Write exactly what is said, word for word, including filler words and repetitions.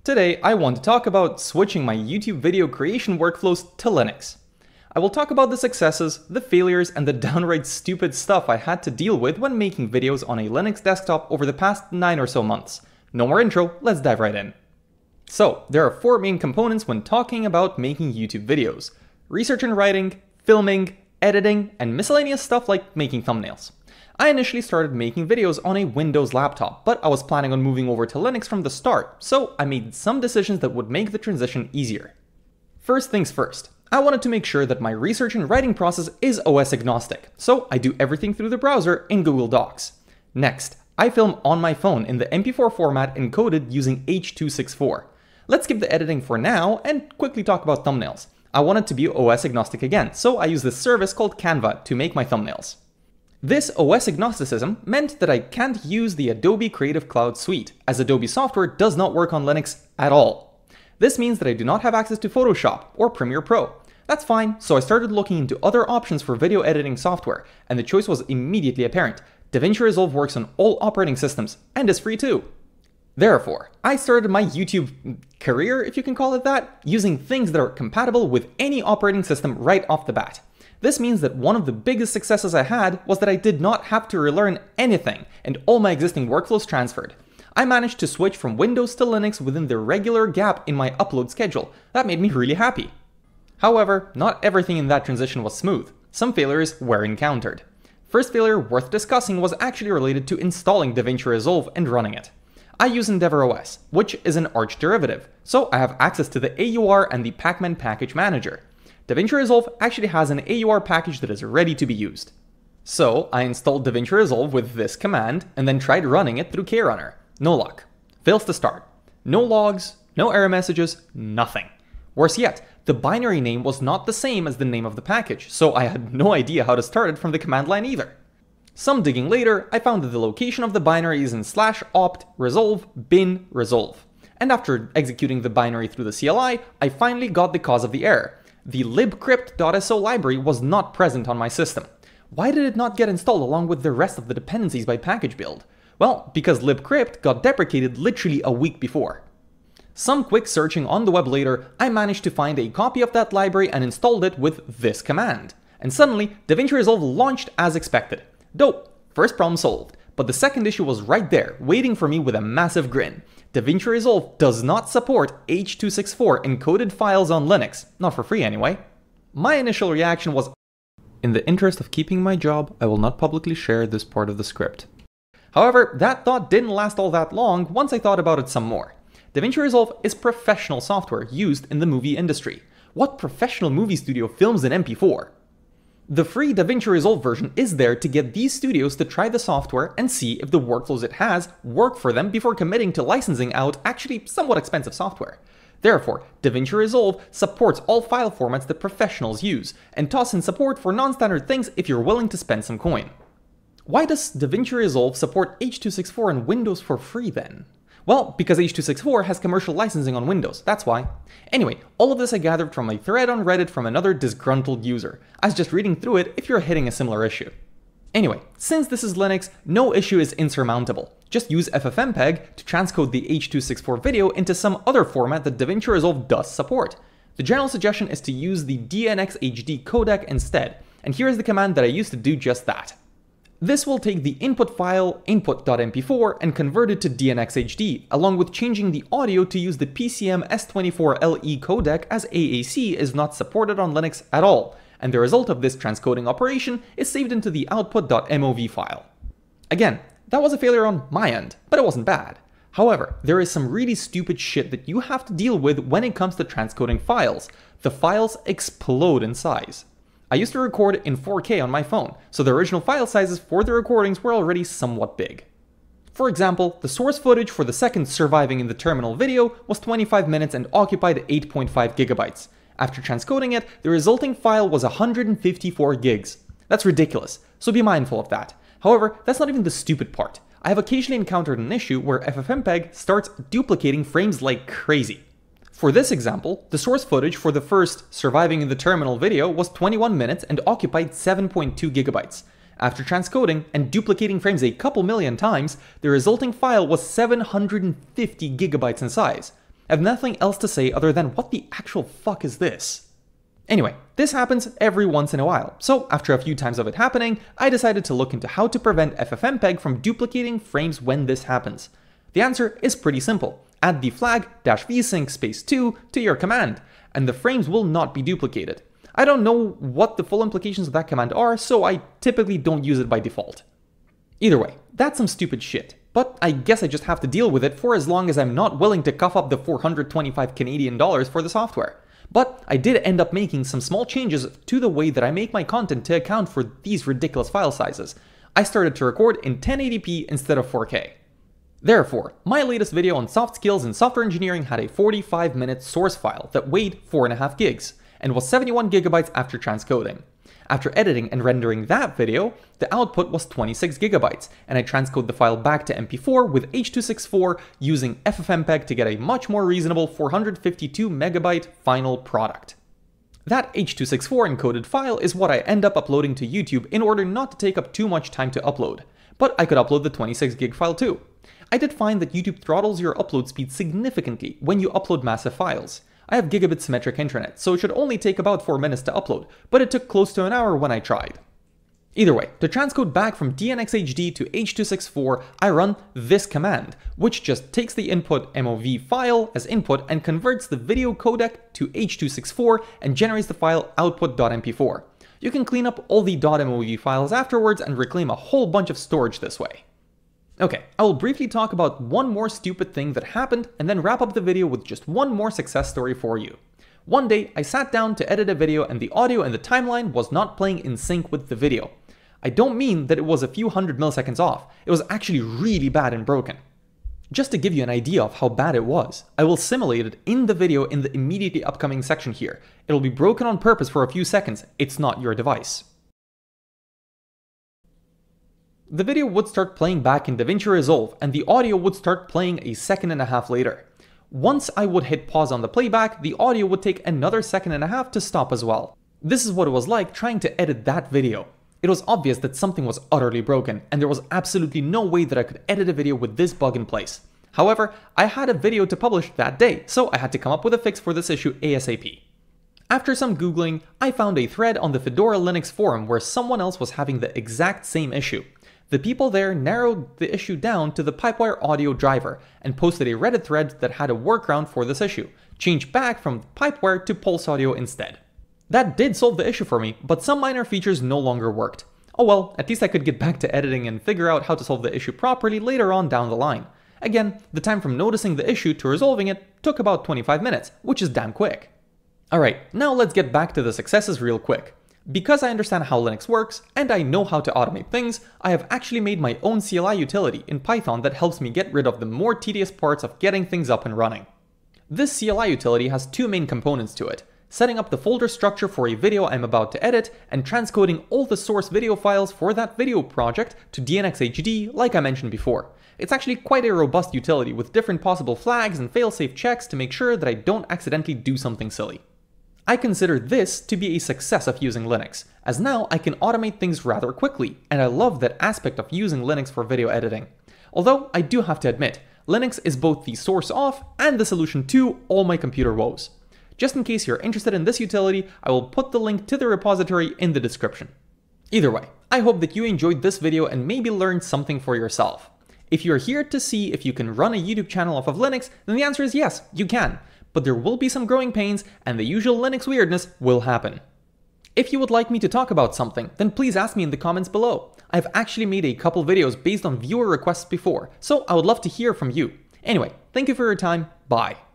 Today, I want to talk about switching my YouTube video creation workflows to Linux. I will talk about the successes, the failures, and the downright stupid stuff I had to deal with when making videos on a Linux desktop over the past nine or so months. No more intro, let's dive right in. So, there are four main components when talking about making YouTube videos: research and writing, filming, editing, and miscellaneous stuff like making thumbnails. I initially started making videos on a Windows laptop, but I was planning on moving over to Linux from the start, so I made some decisions that would make the transition easier. First things first, I wanted to make sure that my research and writing process is O S agnostic, so I do everything through the browser in Google Docs. Next, I film on my phone in the M P four format encoded using H two sixty-four. Let's skip the editing for now and quickly talk about thumbnails. I wanted to be O S agnostic again, so I use this service called Canva to make my thumbnails. This O S agnosticism meant that I can't use the Adobe Creative Cloud suite, as Adobe software does not work on Linux at all. This means that I do not have access to Photoshop or Premiere Pro. That's fine, so I started looking into other options for video editing software, and the choice was immediately apparent. DaVinci Resolve works on all operating systems, and is free too. Therefore, I started my YouTube career, if you can call it that, using things that are compatible with any operating system right off the bat. This means that one of the biggest successes I had was that I did not have to relearn anything, and all my existing workflows transferred. I managed to switch from Windows to Linux within the regular gap in my upload schedule. That made me really happy. However, not everything in that transition was smooth. Some failures were encountered. First failure worth discussing was actually related to installing DaVinci Resolve and running it. I use EndeavourOS, which is an Arch derivative, so I have access to the A U R and the Pacman package manager. DaVinci Resolve actually has an A U R package that is ready to be used. So I installed DaVinci Resolve with this command and then tried running it through KRunner. No luck. Fails to start. No logs, no error messages, nothing. Worse yet, the binary name was not the same as the name of the package, so I had no idea how to start it from the command line either. Some digging later, I found that the location of the binary is in slash opt resolve bin resolve. And after executing the binary through the C L I, I finally got the cause of the error. The libcrypt.so library was not present on my system. Why did it not get installed along with the rest of the dependencies by package build? Well, because libcrypt got deprecated literally a week before. Some quick searching on the web later, I managed to find a copy of that library and installed it with this command. And suddenly, DaVinci Resolve launched as expected. Dope! First problem solved. But the second issue was right there, waiting for me with a massive grin. DaVinci Resolve does not support H two sixty-four encoded files on Linux, not for free anyway. My initial reaction was, in the interest of keeping my job, I will not publicly share this part of the script. However, that thought didn't last all that long once I thought about it some more. DaVinci Resolve is professional software used in the movie industry. What professional movie studio films in M P four? The free DaVinci Resolve version is there to get these studios to try the software and see if the workflows it has work for them before committing to licensing out actually somewhat expensive software. Therefore, DaVinci Resolve supports all file formats that professionals use, and toss in support for non-standard things if you're willing to spend some coin. Why does DaVinci Resolve support H two sixty-four and Windows for free then? Well, because H two sixty-four has commercial licensing on Windows, that's why. Anyway, all of this I gathered from a thread on Reddit from another disgruntled user. I was just reading through it if you're hitting a similar issue. Anyway, since this is Linux, no issue is insurmountable. Just use ffmpeg to transcode the H two sixty-four video into some other format that DaVinci Resolve does support. The general suggestion is to use the DNxHD codec instead, and here is the command that I used to do just that. This will take the input file input dot M P four and convert it to DNxHD, along with changing the audio to use the P C M S twenty-four L E codec, as A A C is not supported on Linux at all, and the result of this transcoding operation is saved into the output dot M O V file. Again, that was a failure on my end, but it wasn't bad. However, there is some really stupid shit that you have to deal with when it comes to transcoding files. The files explode in size. I used to record in four K on my phone, so the original file sizes for the recordings were already somewhat big. For example, the source footage for the second Surviving in the Terminal video was twenty-five minutes and occupied eight point five gigabytes. After transcoding it, the resulting file was one hundred fifty-four gigs. That's ridiculous, so be mindful of that. However, that's not even the stupid part. I have occasionally encountered an issue where ffmpeg starts duplicating frames like crazy. For this example, the source footage for the first Surviving in the Terminal video was twenty-one minutes and occupied seven point two gigabytes. After transcoding and duplicating frames a couple million times, the resulting file was seven hundred fifty gigabytes in size. I have nothing else to say other than what the actual fuck is this? Anyway, this happens every once in a while, so after a few times of it happening, I decided to look into how to prevent ffmpeg from duplicating frames when this happens. The answer is pretty simple. Add the flag -vsync space two to your command, and the frames will not be duplicated. I don't know what the full implications of that command are, so I typically don't use it by default. Either way, that's some stupid shit, but I guess I just have to deal with it for as long as I'm not willing to cough up the four hundred twenty-five Canadian dollars for the software. But I did end up making some small changes to the way that I make my content to account for these ridiculous file sizes. I started to record in ten eighty p instead of four K. Therefore, my latest video on soft skills and software engineering had a forty-five minute source file that weighed four point five gigs and was seventy-one gigabytes after transcoding. After editing and rendering that video, the output was twenty-six gigabytes, and I transcode the file back to M P four with H two sixty-four using ffmpeg to get a much more reasonable four hundred fifty-two megabyte final product. That H two sixty-four encoded file is what I end up uploading to YouTube in order not to take up too much time to upload, but I could upload the twenty-six gig file too. I did find that YouTube throttles your upload speed significantly when you upload massive files. I have gigabit symmetric internet, so it should only take about four minutes to upload, but it took close to an hour when I tried. Either way, to transcode back from D N x H D to H two sixty-four, I run this command, which just takes the input.mov file as input and converts the video codec to H two sixty-four and generates the file output dot M P four. You can clean up all the .mov files afterwards and reclaim a whole bunch of storage this way. Okay, I will briefly talk about one more stupid thing that happened and then wrap up the video with just one more success story for you. One day, I sat down to edit a video and the audio in the timeline was not playing in sync with the video. I don't mean that it was a few hundred milliseconds off, it was actually really bad and broken. Just to give you an idea of how bad it was, I will simulate it in the video in the immediately upcoming section here. It'll be broken on purpose for a few seconds, it's not your device. The video would start playing back in DaVinci Resolve and the audio would start playing a second and a half later. Once I would hit pause on the playback, the audio would take another second and a half to stop as well. This is what it was like trying to edit that video. It was obvious that something was utterly broken and there was absolutely no way that I could edit a video with this bug in place. However, I had a video to publish that day, so I had to come up with a fix for this issue ASAP. After some googling, I found a thread on the Fedora Linux forum where someone else was having the exact same issue. The people there narrowed the issue down to the Pipewire audio driver and posted a Reddit thread that had a workaround for this issue, changed back from Pipewire to Pulse Audio instead. That did solve the issue for me, but some minor features no longer worked. Oh well, at least I could get back to editing and figure out how to solve the issue properly later on down the line. Again, the time from noticing the issue to resolving it took about twenty-five minutes, which is damn quick. Alright, now let's get back to the successes real quick. Because I understand how Linux works, and I know how to automate things, I have actually made my own C L I utility in Python that helps me get rid of the more tedious parts of getting things up and running. This C L I utility has two main components to it: setting up the folder structure for a video I'm about to edit, and transcoding all the source video files for that video project to D N x H D like I mentioned before. It's actually quite a robust utility with different possible flags and failsafe checks to make sure that I don't accidentally do something silly. I consider this to be a success of using Linux, as now I can automate things rather quickly, and I love that aspect of using Linux for video editing. Although I do have to admit, Linux is both the source of and the solution to all my computer woes. Just in case you're interested in this utility, I will put the link to the repository in the description. Either way, I hope that you enjoyed this video and maybe learned something for yourself. If you're here to see if you can run a YouTube channel off of Linux, then the answer is yes, you can. But there will be some growing pains and the usual Linux weirdness will happen. If you would like me to talk about something, then please ask me in the comments below. I've actually made a couple videos based on viewer requests before, so I would love to hear from you. Anyway, thank you for your time, bye.